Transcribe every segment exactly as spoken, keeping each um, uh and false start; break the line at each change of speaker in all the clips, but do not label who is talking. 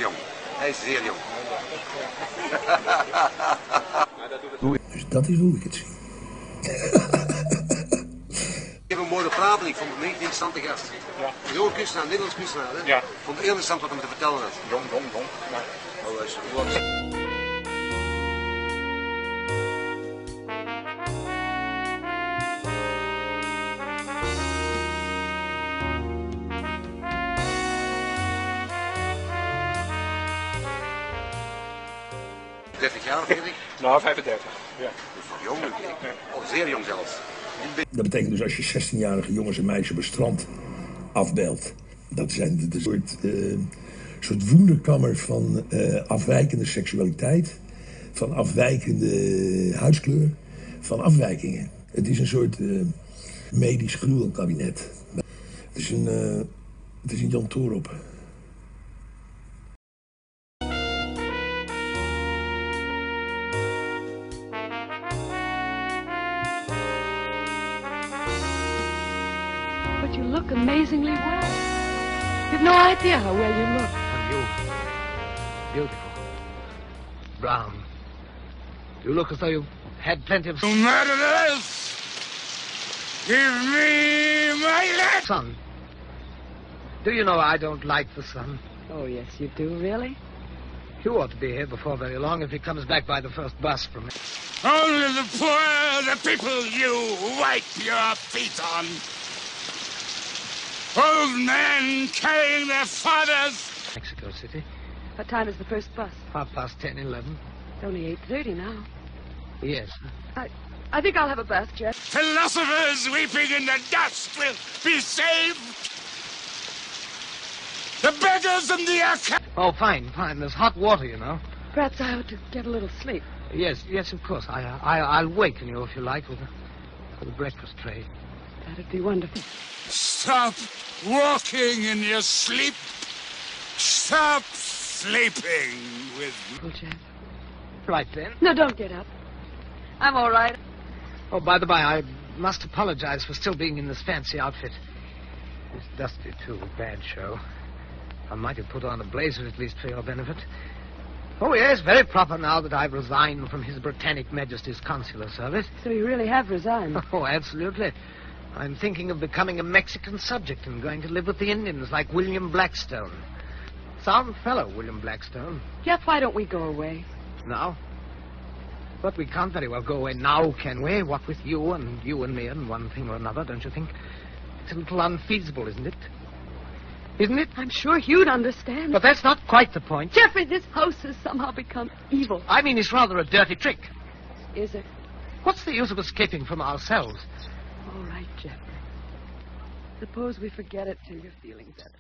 jong. Hij is zeer jong.
Dus dat is hoe ik het zie.
Ik heb een mooie praten, ik vond het een interessante gast. Ja. Zo'n kunstenaar, Nederlands kunstenaar, hè? Ja. Ik vond het heel interessant wat hij me te vertellen had. Jong, jong, jong. Ja. Oh, dat is zo. dertig jaar, veertig?
Nou, vijfendertig. Ja.
Dat is nog jong, denk ik. Of zeer jong zelfs.
Dat betekent dus als je zestienjarige jongens en meisjes op het strand afbeeldt. Dat zijn de, de soort, uh, soort wonderkammer van uh, afwijkende seksualiteit. Van afwijkende huidskleur. Van afwijkingen. Het is een soort uh, medisch gruwelkabinet. Het is een, uh, het is een Jan Toorop.
But you look amazingly well. You've no idea how well you look.
And you, beautiful, brown. You look as though you had plenty of...
No matter this, give me my life.
Sun. Do you know I don't like the sun?
Oh, yes, you do, really?
You ought to be here before very long if he comes back by the first bus from it.
Only the poor, the people you wipe your feet on. Old men carrying their fathers.
Mexico City.
What time is the first bus?
Half past ten, eleven.
It's only eight thirty now.
Yes.
I, I think I'll have a bath, Jeff.
Philosophers weeping in the dust will be saved. The beggars and the account.
Oh, fine, fine. There's hot water, you know.
Perhaps I ought to get a little sleep.
Yes, yes, of course. I, I, I'll waken you if you like with a, with a breakfast tray.
That'd be wonderful.
Stop walking in your sleep. Stop sleeping with me.
Well, Jeff.
Right then.
No, don't get up. I'm all right.
Oh, by the by, I must apologize for still being in this fancy outfit. It's dusty, too. Bad show. I might have put on a blazer, at least for your benefit. Oh, yes, very proper now that I've resigned from His Britannic Majesty's consular service.
So you really have resigned?
Oh, absolutely. I'm thinking of becoming a Mexican subject and going to live with the Indians like William Blackstone. Sound fellow, William Blackstone.
Jeff, why don't we go away?
Now? But we can't very well go away now, can we? What with you and you and me and one thing or another, don't you think? It's a little unfeasible, isn't it? Isn't it?
I'm sure Hugh'd understand.
But that's not quite the point.
Jeffrey, this house has somehow become evil.
I mean, it's rather a dirty trick.
Is it?
What's the use of escaping from ourselves?
All right, Jeffrey. Suppose we forget it till you're feeling better.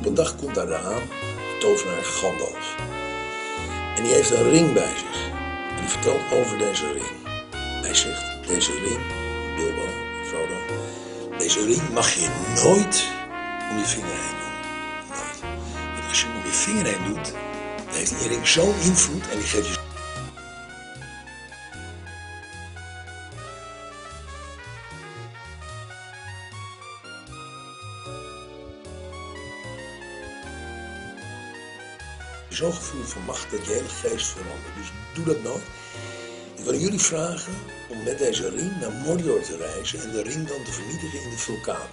Op een dag komt daar aan de tovenaar Gandalf. En die heeft een ring bij zich. En die vertelt over deze ring. Hij zegt, deze ring, Bilbo, Frodo, deze ring mag je nooit om je vinger heen doen. Nooit. Want als je hem om je vinger heen doet, dan heeft die ring zo'n invloed en die geeft je... Zo'n gevoel van macht dat je hele geest verandert. Dus doe dat nooit. Ik wil jullie vragen om met deze ring naar Mordor te reizen en de ring dan te vernietigen in de vulkaan.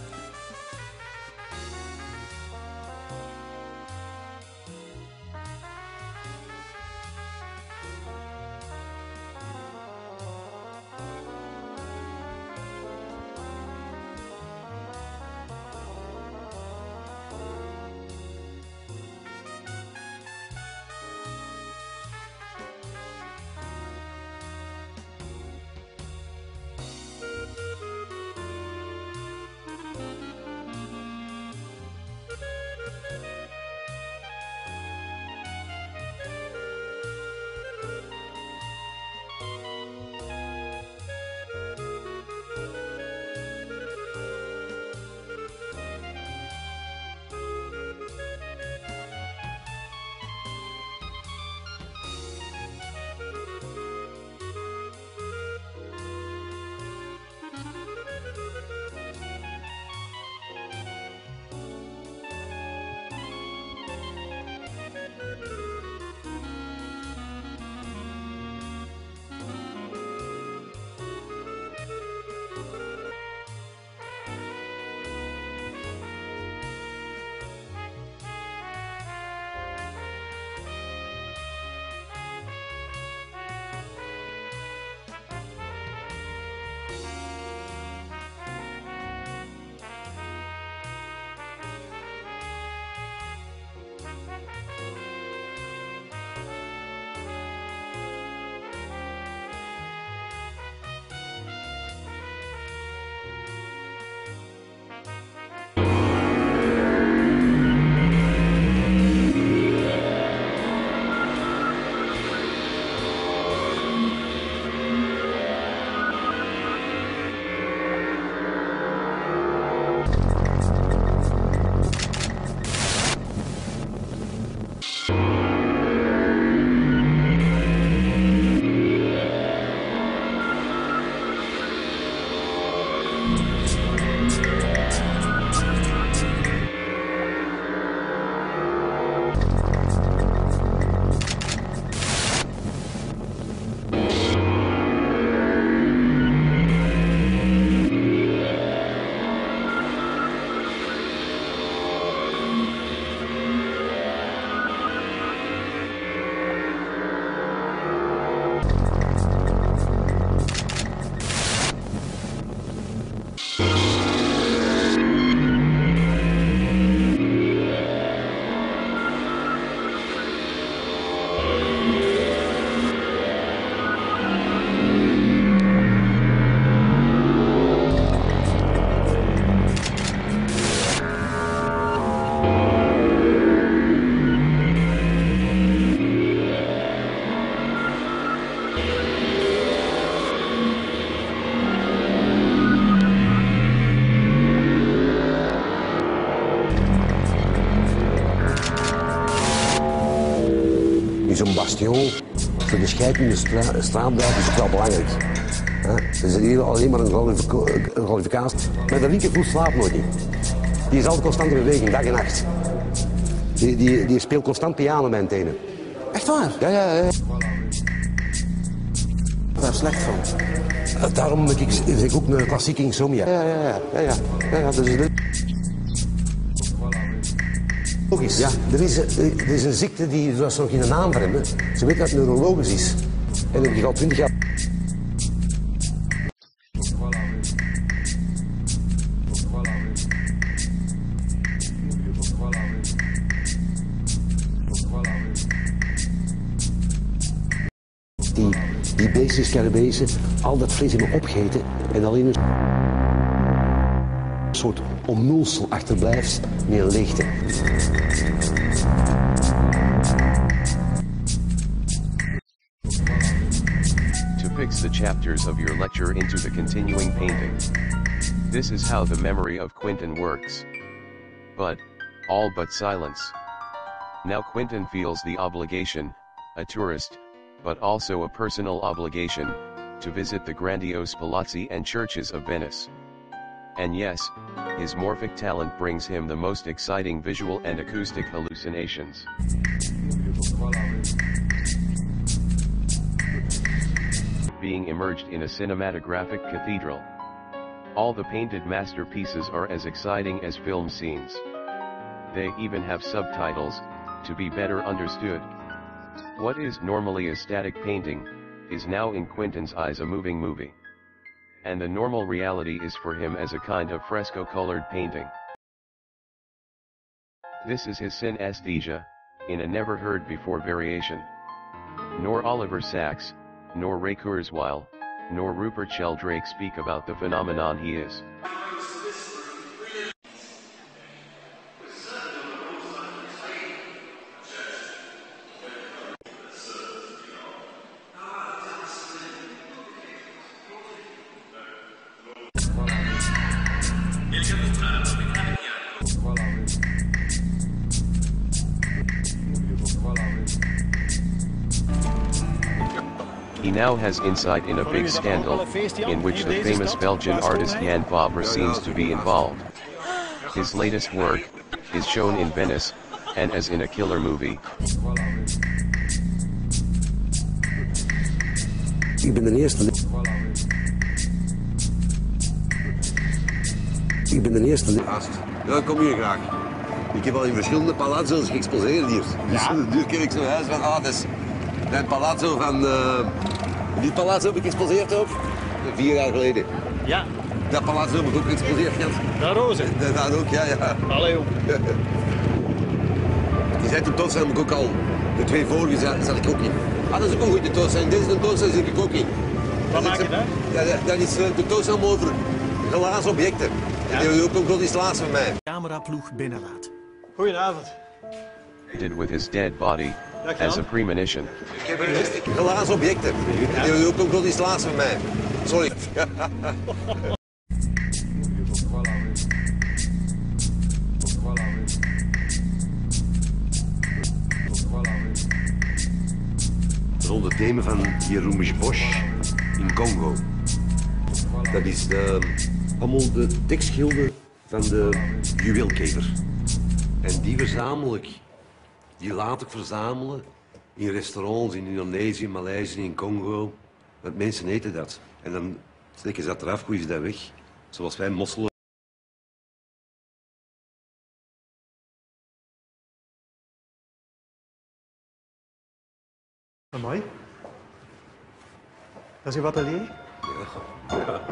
Zo'n bastion voor de scheiding stra straatblijf is wel belangrijk. Het is hier alleen maar een kwalificatie. Maar de linkervoet slaapt nooit niet. Die is altijd constant in beweging, dag en nacht. Die, die, die speelt constant piano met een tenen.
Echt waar?
Ja, ja, ja.
Daar slecht van.
Daarom heb ik, ik ook een klassieke insomnia. Ja, ja, ja. ja, ja. ja, ja dus de... Logisch. Ja, er is, er is een ziekte die was nog in een naam voor hem. Hè. Ze weet dat het neurologisch is. En dat heb je al twintig jaar. Die, die beestjes, carabezen, al dat vlees in me opgeten en alleen een soort omhulsel achterblijft met een leegte.
To fix the chapters of your lecture into the continuing painting. This is how the memory of Quentin works. But, all but silence. Now Quentin feels the obligation, a tourist, but also a personal obligation, to visit the grandiose palazzi and churches of Venice. And yes, his morphic talent brings him the most exciting visual and acoustic hallucinations. Being immersed in a cinematographic cathedral. All the painted masterpieces are as exciting as film scenes. They even have subtitles, to be better understood. What is normally a static painting, is now in Quentin's eyes a moving movie. And the normal reality is for him as a kind of fresco-colored painting. This is his synesthesia, in a never-heard-before variation. Nor Oliver Sacks, nor Ray Kurzweil, nor Rupert Sheldrake speak about the phenomenon he is. He now has insight in a big scandal, in which the famous Belgian artist Jan Fabre seems to be involved. His latest work is shown in Venice, and as in a killer movie.
Ik ben de eerste. Ik ben de eerste.
Gast. Ja, ik kom hier graag. Ik heb al in verschillende palazzo's geëxposeerd hier. Dus ja. Nu ken ik zo'n huis van, ah, dat is mijn palazzo van... Uh, dit palazzo heb ik geëxposeerd ook, vier jaar geleden.
Ja.
Dat palazzo heb ik ook geëxposeerd gehad.
Daar roze.
Dat, dat ook, ja, ja.
Allee, joh.
Die zijn tentoonstelling heb ik ook al. De twee vorige zat, zat ik ook in. Ah, dat is ook een goede tentoonstelling. Deze tentoonstelling zit ik ook in.
Wat maak je daar?
Ja, dat, dat is een tentoonstelling over glazen objecten. Ja. Die hebben ook een grote installatie van mij.
Cameraploeg binnenlaat.
Goedenavond.
Did with his dead body, as a premonition.
Ik heb een glazen objecten. Die hebben ook een grote installatie van mij. Sorry. Rond het thema van Jeroen Bosch in Congo. Dat is de, allemaal de tekstschilden van de juweelkever. En die verzamel ik, die laat ik verzamelen in restaurants in Indonesië, Maleisië, in Congo. Want mensen eten dat. En dan steken ze dat eraf, gooien ze dat weg. Zoals wij mosselen.
Mooi. Dat is uw atelier?
Ja. Ja.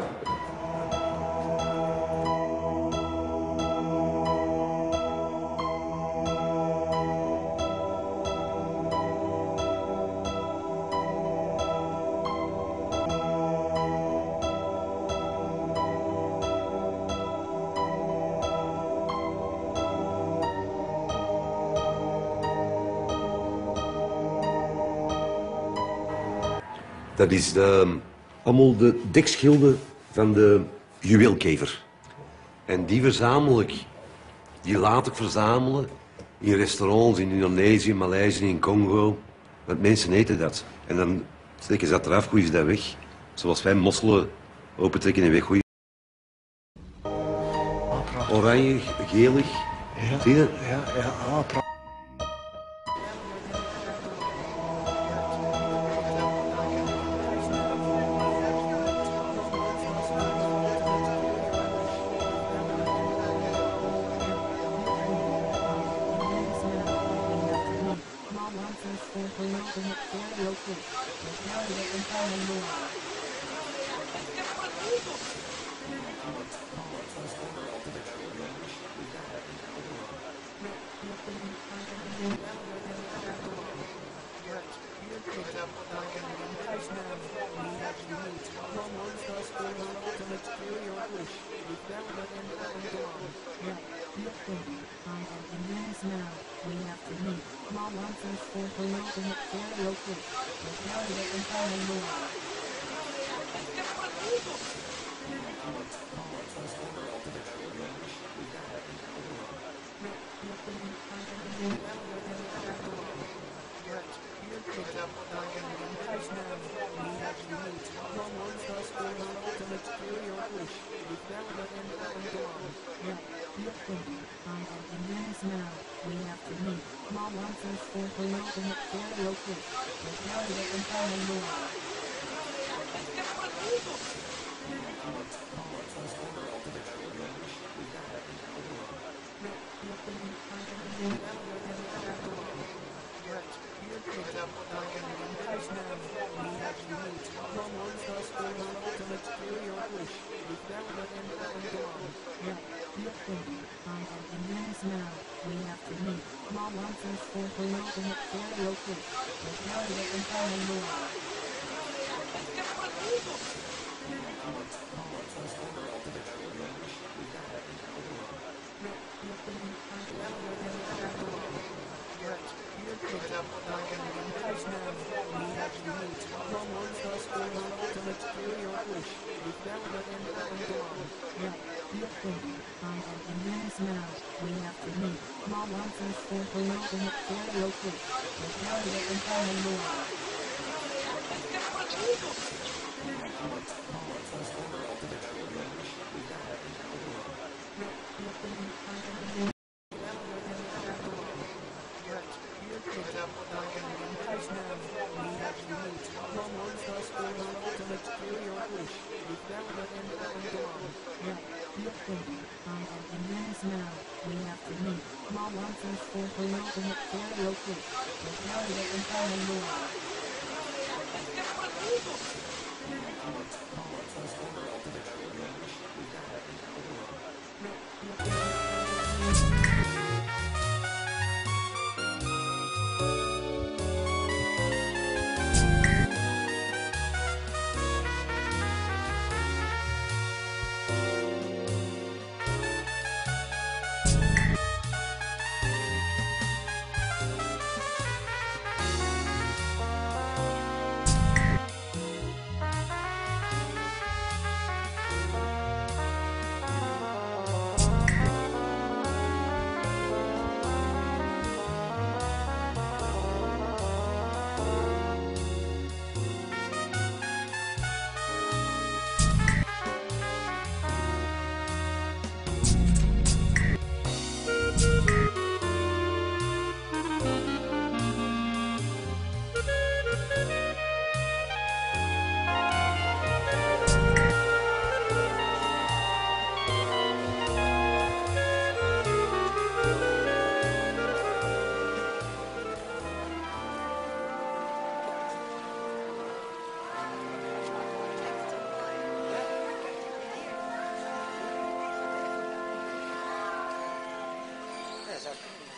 Dat is de, allemaal de dekschilden van de juweelkever. En die verzamel ik, die laat ik verzamelen in restaurants in Indonesië, Maleisië, in Congo. Want mensen eten dat. En dan steken ze dat eraf, gooien ze dat weg. Zoals wij mosselen opentrekken en weggooien. Oranje, gelig.
Ja.
Zie je?
Ja, ja. Ah, prachtig.
Yeah.
I am in Venice now. We have to meet. Mom wants us for the ultimate karaoke. Let's go get and find more. I am in Venice now. We have to meet. Mom wants us for the ultimate karaoke. Let's go get and find more. I am in Venice now. We have to meet. Mom wants us for the ultimate karaoke. Let's go get and find more. I am in Venice now. We have to meet. Mom wants us for the ultimate karaoke. Let's go get and find more. I am in Venice now. We have to meet. Mom wants us for the ultimate karaoke. Let's go get and find more.
Yes, I